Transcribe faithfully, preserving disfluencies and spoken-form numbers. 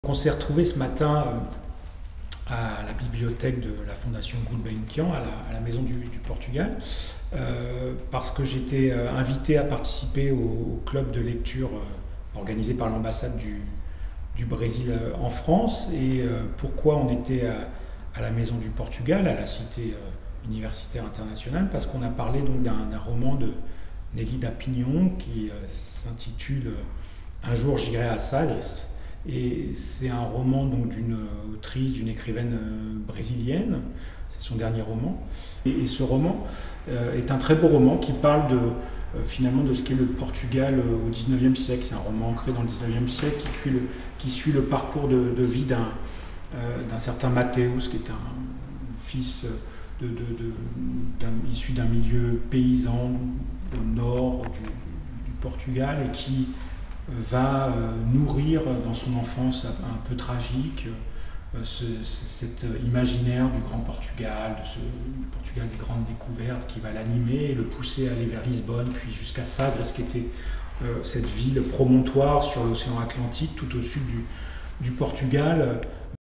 On s'est retrouvé ce matin euh, à la bibliothèque de la Fondation Gulbenkian, à la, à la Maison du, du Portugal, euh, parce que j'étais euh, invité à participer au, au club de lecture euh, organisé par l'ambassade du, du Brésil euh, en France. Et euh, pourquoi on était à, à la Maison du Portugal, à la Cité euh, universitaire internationale? Parce qu'on a parlé donc d'un d'un roman de Nélida Pignon qui euh, s'intitule « Un jour j'irai à Sales ». Et c'est un roman donc d'une autrice, d'une écrivaine brésilienne, c'est son dernier roman. Et, et ce roman euh, est un très beau roman qui parle de, euh, finalement de ce qu'est le Portugal euh, au dix-neuvième siècle. C'est un roman ancré dans le dix-neuvième siècle qui suit le, qui suit le parcours de, de vie d'un euh, d'un certain Mateus, qui est un fils de, de, de, d'un, issu d'un milieu paysan au nord du, du Portugal et qui va euh, nourrir dans son enfance un peu tragique euh, ce, ce, cet imaginaire du grand Portugal, de ce Portugal des grandes découvertes qui va l'animer et le pousser à aller vers Lisbonne, puis jusqu'à Sagres, qui était euh, cette ville promontoire sur l'océan Atlantique tout au sud du, du Portugal.